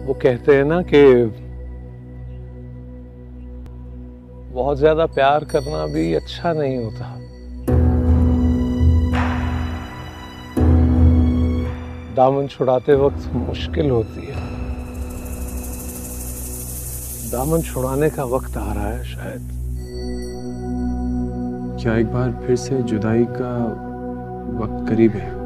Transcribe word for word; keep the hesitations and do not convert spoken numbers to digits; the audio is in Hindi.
वो कहते हैं ना कि बहुत ज्यादा प्यार करना भी अच्छा नहीं होता। दामन छुड़ाते वक्त मुश्किल होती है। दामन छुड़ाने का वक्त आ रहा है शायद। क्या एक बार फिर से जुदाई का वक्त करीब है?